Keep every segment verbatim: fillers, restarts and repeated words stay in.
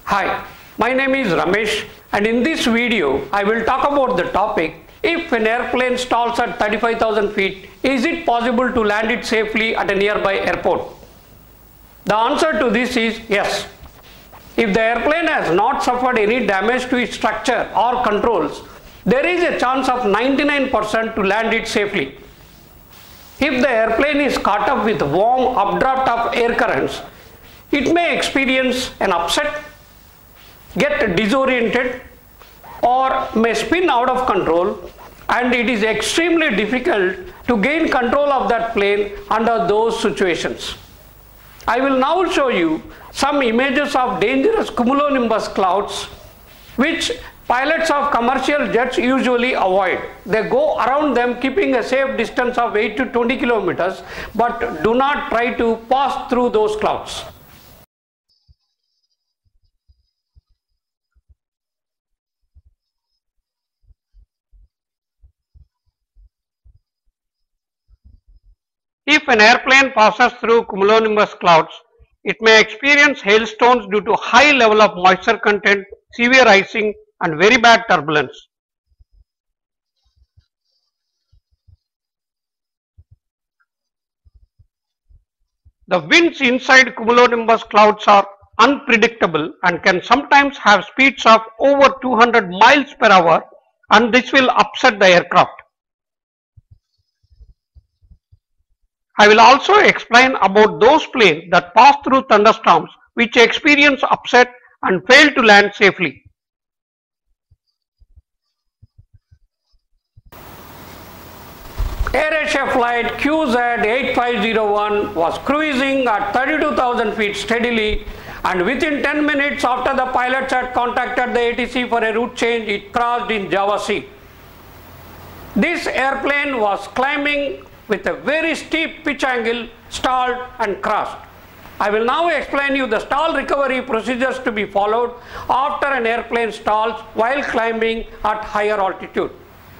Hi, my name is Ramesh and in this video I will talk about the topic: if an airplane stalls at thirty-five thousand feet, is it possible to land it safely at a nearby airport? The answer to this is yes. If the airplane has not suffered any damage to its structure or controls, there is a chance of ninety-nine percent to land it safely. If the airplane is caught up with warm updraft of air currents, it may experience an upset, get disoriented, or may spin out of control, and it is extremely difficult to gain control of that plane under those situations. I will now show you some images of dangerous cumulonimbus clouds which pilots of commercial jets usually avoid. They go around them keeping a safe distance of eight to twenty kilometers, but do not try to pass through those clouds. If an airplane passes through cumulonimbus clouds, it may experience hailstones due to high level of moisture content, severe icing, and very bad turbulence. The winds inside cumulonimbus clouds are unpredictable and can sometimes have speeds of over two hundred miles per hour, and this will upset the aircraft. I will also explain about those planes that pass through thunderstorms which experience upset and fail to land safely. AirAsia flight Q Z eight five zero one was cruising at thirty-two thousand feet steadily, and within ten minutes after the pilots had contacted the A T C for a route change, it crashed in Java Sea. This airplane was climbing with a very steep pitch angle, stalled and crashed. I will now explain you the stall recovery procedures to be followed after an airplane stalls while climbing at higher altitude.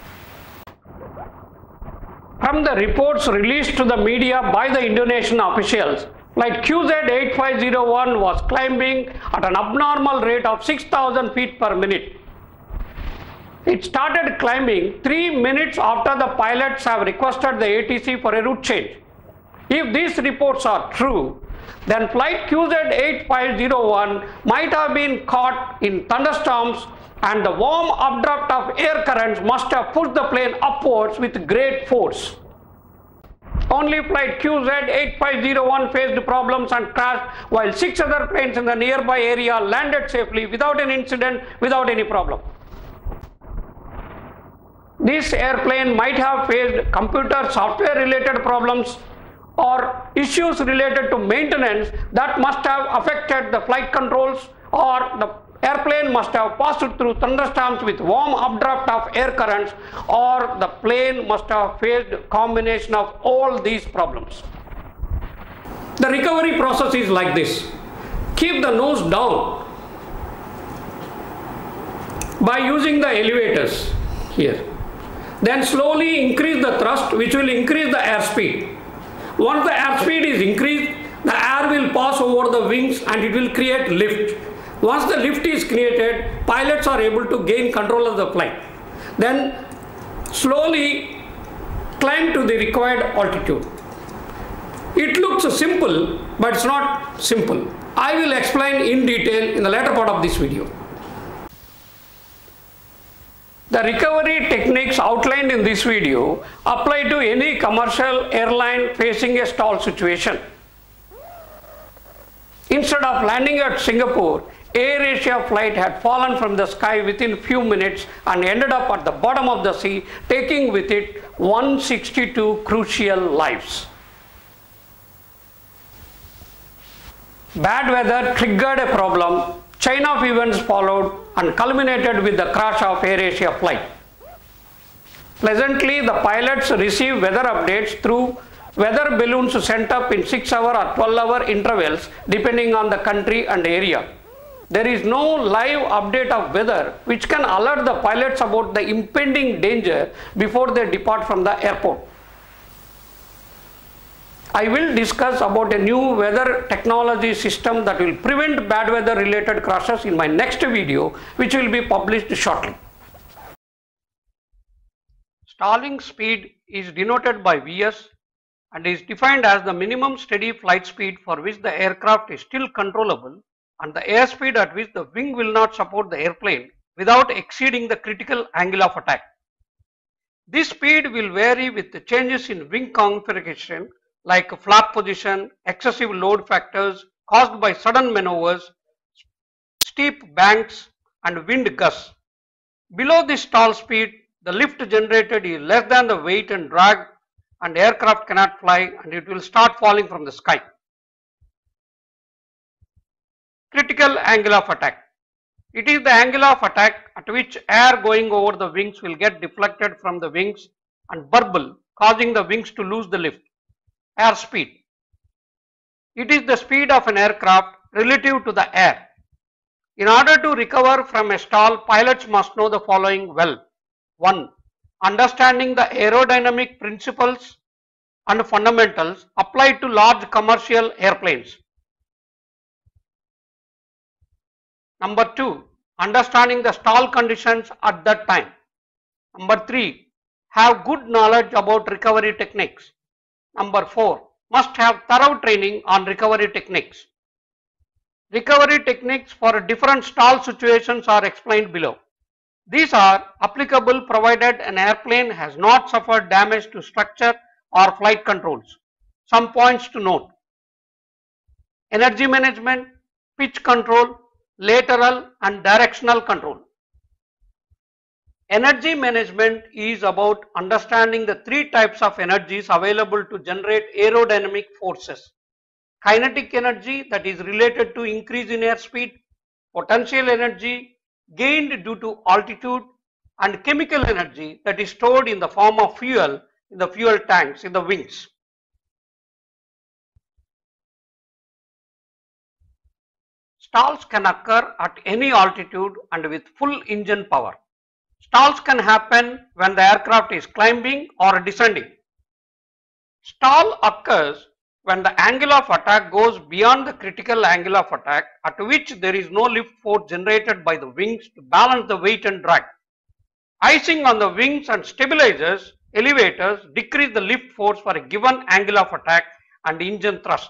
From the reports released to the media by the Indonesian officials, flight Q Z eight five zero one was climbing at an abnormal rate of six thousand feet per minute. It started climbing three minutes after the pilots have requested the A T C for a route change. If these reports are true, then flight Q Z eight five zero one might have been caught in thunderstorms, and the warm updraft of air currents must have pushed the plane upwards with great force. Only flight Q Z eight five zero one faced problems and crashed, while six other planes in the nearby area landed safely without an incident, without any problem. This airplane might have faced computer software related problems or issues related to maintenance that must have affected the flight controls, or the airplane must have passed through thunderstorms with warm updraft of air currents, or the plane must have faced a combination of all these problems. The recovery process is like this. Keep the nose down by using the elevators here. Then slowly increase the thrust, which will increase the airspeed. Once the airspeed is increased, the air will pass over the wings and it will create lift. Once the lift is created, pilots are able to gain control of the flight. Then slowly climb to the required altitude. It looks simple, but it's not simple. I will explain in detail in the later part of this video. The recovery techniques outlined in this video apply to any commercial airline facing a stall situation. Instead of landing at Singapore, AirAsia flight had fallen from the sky within few minutes and ended up at the bottom of the sea, taking with it one hundred sixty-two crucial lives. Bad weather triggered a problem. Chain of events followed and culminated with the crash of AirAsia flight. Pleasantly, the pilots received weather updates through weather balloons sent up in six hour or twelve hour intervals depending on the country and area. There is no live update of weather which can alert the pilots about the impending danger before they depart from the airport. I will discuss about a new weather technology system that will prevent bad weather related crashes in my next video, which will be published shortly. Stalling speed is denoted by V S and is defined as the minimum steady flight speed for which the aircraft is still controllable and the airspeed at which the wing will not support the airplane without exceeding the critical angle of attack. This speed will vary with the changes in wing configuration like flap position, excessive load factors caused by sudden maneuvers, steep banks and wind gusts. Below this stall speed, the lift generated is less than the weight and drag and aircraft cannot fly and it will start falling from the sky. Critical angle of attack. It is the angle of attack at which air going over the wings will get deflected from the wings and burble, causing the wings to lose the lift. Airspeed. It is the speed of an aircraft relative to the air. In order to recover from a stall, pilots must know the following well. one. Understanding the aerodynamic principles and fundamentals applied to large commercial airplanes. Number two. Understanding the stall conditions at that time. Number three. Have good knowledge about recovery techniques. Number four. Must have thorough training on recovery techniques. Recovery techniques for different stall situations are explained below. These are applicable provided an airplane has not suffered damage to structure or flight controls. Some points to note. Energy management, pitch control, lateral and directional control. Energy management is about understanding the three types of energies available to generate aerodynamic forces. Kinetic energy that is related to increase in airspeed, potential energy gained due to altitude, and chemical energy that is stored in the form of fuel in the fuel tanks in the wings. Stalls can occur at any altitude and with full engine power. Stalls can happen when the aircraft is climbing or descending. Stall occurs when the angle of attack goes beyond the critical angle of attack at which there is no lift force generated by the wings to balance the weight and drag. Icing on the wings and stabilizers, elevators decrease the lift force for a given angle of attack and engine thrust.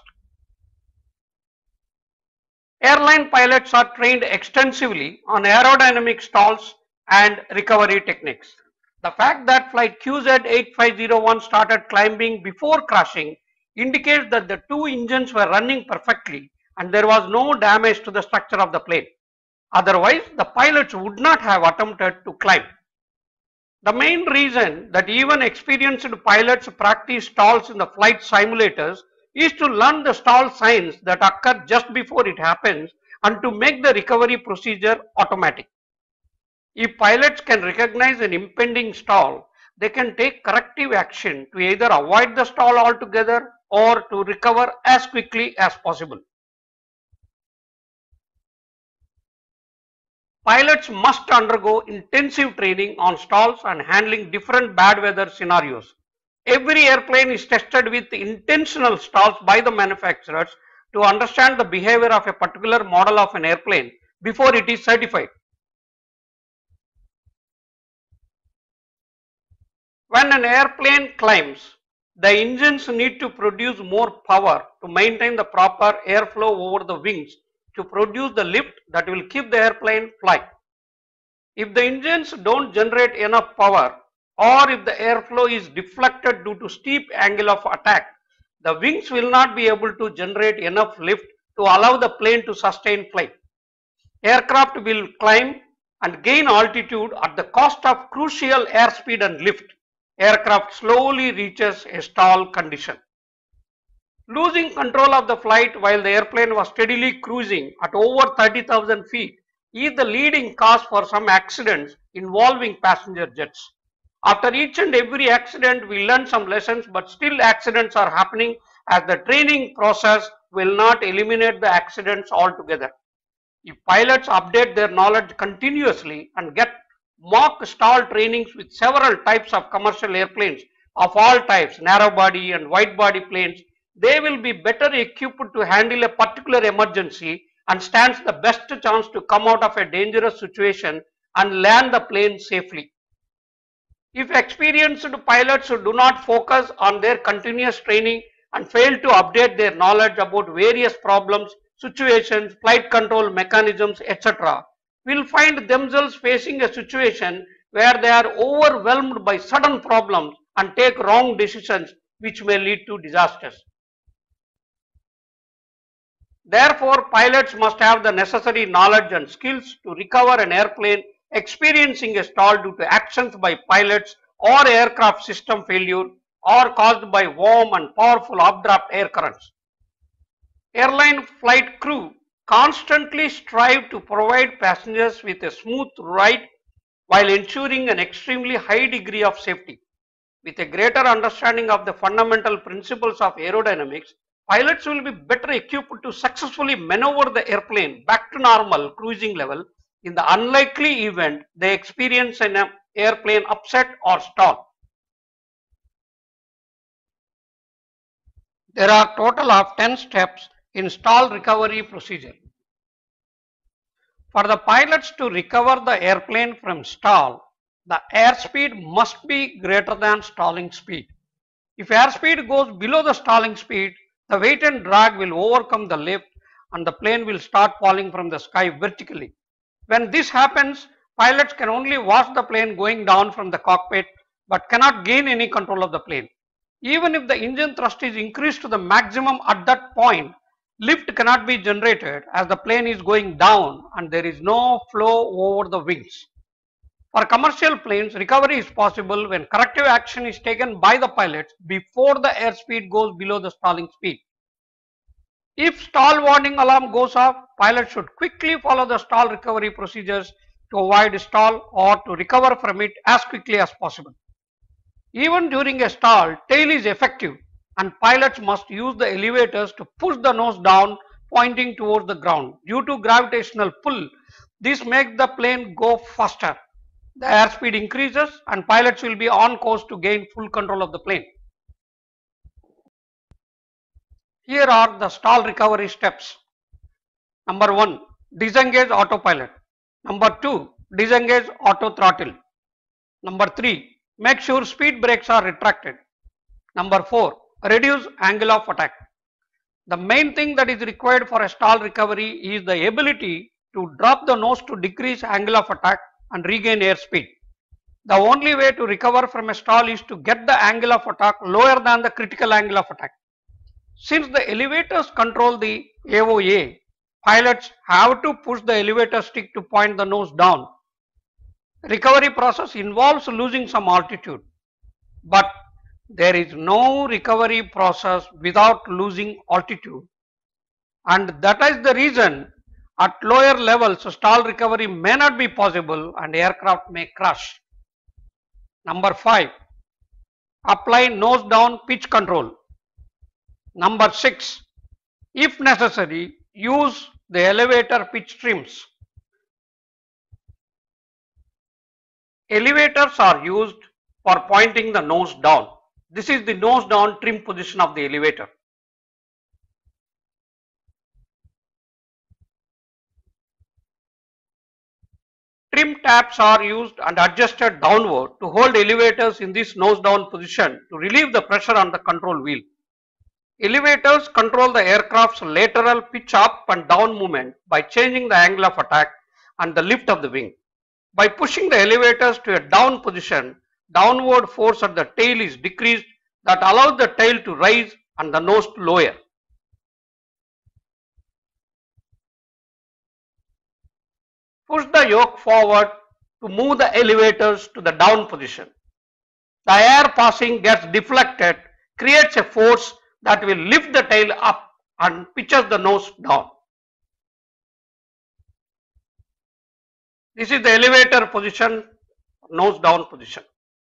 Airline pilots are trained extensively on aerodynamic stalls and recovery techniques. The fact that flight Q Z eight five zero one started climbing before crashing indicates that the two engines were running perfectly and there was no damage to the structure of the plane. Otherwise, the pilots would not have attempted to climb. The main reason that even experienced pilots practice stalls in the flight simulators is to learn the stall signs that occur just before it happens and to make the recovery procedure automatic. If pilots can recognize an impending stall, they can take corrective action to either avoid the stall altogether or to recover as quickly as possible. Pilots must undergo intensive training on stalls and handling different bad weather scenarios. Every airplane is tested with intentional stalls by the manufacturers to understand the behavior of a particular model of an airplane before it is certified. When an airplane climbs, the engines need to produce more power to maintain the proper airflow over the wings to produce the lift that will keep the airplane flying. If the engines don't generate enough power or if the airflow is deflected due to steep angle of attack, the wings will not be able to generate enough lift to allow the plane to sustain flight. Aircraft will climb and gain altitude at the cost of crucial airspeed and lift. Aircraft slowly reaches a stall condition. Losing control of the flight while the airplane was steadily cruising at over thirty thousand feet is the leading cause for some accidents involving passenger jets. After each and every accident, we learn some lessons, but still accidents are happening as the training process will not eliminate the accidents altogether. If pilots update their knowledge continuously and get mock stall trainings with several types of commercial airplanes of all types, narrow body and wide body planes, they will be better equipped to handle a particular emergency and stands the best chance to come out of a dangerous situation and land the plane safely. If experienced pilots do not focus on their continuous training and fail to update their knowledge about various problems, situations, flight control mechanisms, et cetera, will find themselves facing a situation where they are overwhelmed by sudden problems and take wrong decisions which may lead to disasters. Therefore, pilots must have the necessary knowledge and skills to recover an airplane experiencing a stall due to actions by pilots or aircraft system failure or caused by warm and powerful updraft air currents. Airline flight crew constantly strive to provide passengers with a smooth ride while ensuring an extremely high degree of safety. With a greater understanding of the fundamental principles of aerodynamics, pilots will be better equipped to successfully maneuver the airplane back to normal cruising level in the unlikely event they experience an airplane upset or stall. There are total of ten steps in stall recovery procedure. For the pilots to recover the airplane from stall, the airspeed must be greater than stalling speed. If airspeed goes below the stalling speed, the weight and drag will overcome the lift and the plane will start falling from the sky vertically. When this happens, pilots can only watch the plane going down from the cockpit but cannot gain any control of the plane. Even if the engine thrust is increased to the maximum at that point, lift cannot be generated as the plane is going down and there is no flow over the wings. For commercial planes, recovery is possible when corrective action is taken by the pilots before the airspeed goes below the stalling speed. If stall warning alarm goes off, pilots should quickly follow the stall recovery procedures to avoid stall or to recover from it as quickly as possible. Even during a stall, tail is effective and pilots must use the elevators to push the nose down pointing towards the ground. Due to gravitational pull, this makes the plane go faster. The airspeed increases and pilots will be on course to gain full control of the plane. Here are the stall recovery steps. Number one, disengage autopilot. Number two, disengage auto throttle. Number three, make sure speed brakes are retracted. Number four, reduce angle of attack. The main thing that is required for a stall recovery is the ability to drop the nose to decrease angle of attack and regain airspeed. The only way to recover from a stall is to get the angle of attack lower than the critical angle of attack. Since the elevators control the A O A, pilots have to push the elevator stick to point the nose down. Recovery process involves losing some altitude, but there is no recovery process without losing altitude, and that is the reason at lower levels stall recovery may not be possible and aircraft may crash. Number five, apply nose down pitch control. Number six, if necessary, use the elevator pitch trims. Elevators are used for pointing the nose down. This is the nose down trim position of the elevator. Trim tabs are used and adjusted downward to hold elevators in this nose down position to relieve the pressure on the control wheel. Elevators control the aircraft's lateral pitch up and down movement by changing the angle of attack and the lift of the wing. By pushing the elevators to a down position, downward force at the tail is decreased that allows the tail to rise and the nose to lower. Push the yoke forward to move the elevators to the down position. The air passing gets deflected, creates a force that will lift the tail up and pitches the nose down. This is the elevator position, nose down position.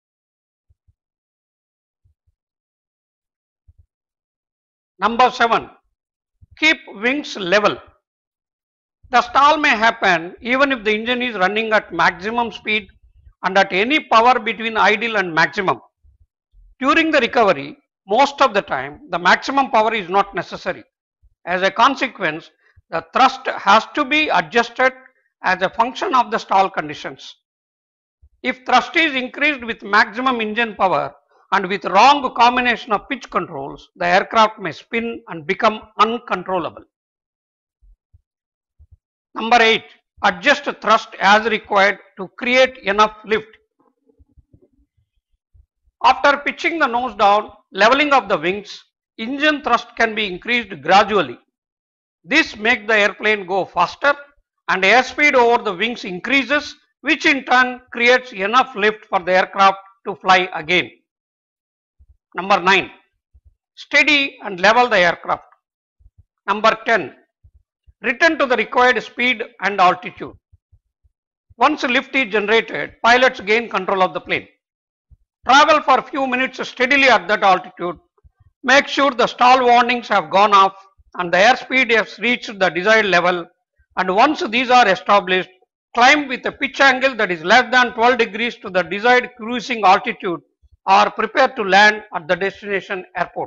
Number seven, keep wings level. The stall may happen even if the engine is running at maximum speed and at any power between idle and maximum. During the recovery, Most of the time, the maximum power is not necessary. As a consequence, the thrust has to be adjusted as a function of the stall conditions. If thrust is increased with maximum engine power and with wrong combination of pitch controls, the aircraft may spin and become uncontrollable. Number eight. Adjust thrust as required to create enough lift. After pitching the nose down, leveling of the wings, engine thrust can be increased gradually. This makes the airplane go faster and airspeed over the wings increases, which in turn creates enough lift for the aircraft to fly again. Number nine. Steady and level the aircraft. Number ten. Return to the required speed and altitude. Once lift is generated, pilots gain control of the plane. Travel for a few minutes steadily at that altitude. Make sure the stall warnings have gone off and the airspeed has reached the desired level, and once these are established, climb with a pitch angle that is less than twelve degrees to the desired cruising altitude or prepare to land at the destination airport.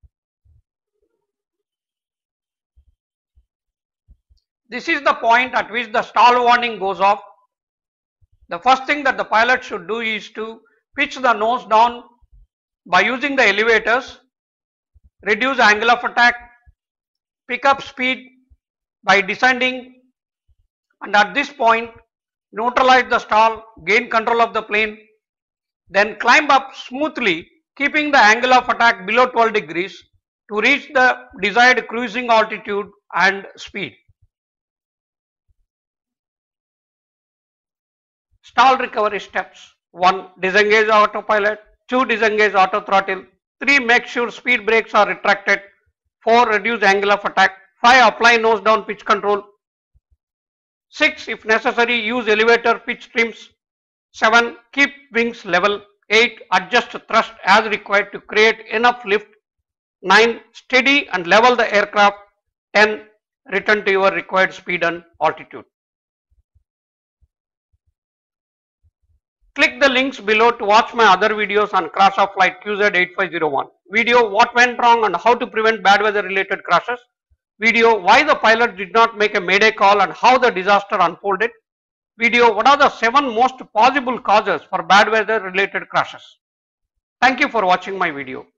This is the point at which the stall warning goes off. The first thing that the pilot should do is to pitch the nose down by using the elevators, reduce angle of attack, pick up speed by descending, and at this point neutralize the stall, gain control of the plane, then climb up smoothly keeping the angle of attack below twelve degrees to reach the desired cruising altitude and speed. Stall recovery steps. one. Disengage autopilot. two. Disengage auto throttle. three. Make sure speed brakes are retracted. four. Reduce angle of attack. five. Apply nose down pitch control. six. If necessary, use elevator pitch trims. seven. Keep wings level. eight. Adjust thrust as required to create enough lift. nine. Steady and level the aircraft. ten. Return to your required speed and altitude. Click the links below to watch my other videos on crash of flight Q Z eight five zero one. Video what went wrong and how to prevent bad weather related crashes. Video why the pilot did not make a mayday call and how the disaster unfolded. Video what are the seven most possible causes for bad weather related crashes. Thank you for watching my video.